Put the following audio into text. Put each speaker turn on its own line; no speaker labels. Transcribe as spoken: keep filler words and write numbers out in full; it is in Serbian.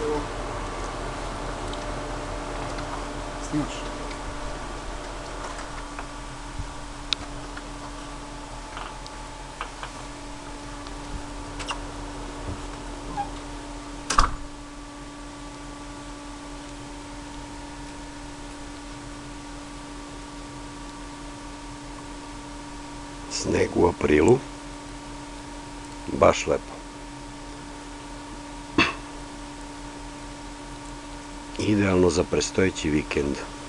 Snimaš?
Sneg u aprilu, baš lepo. Idealno za prestojeći vikend.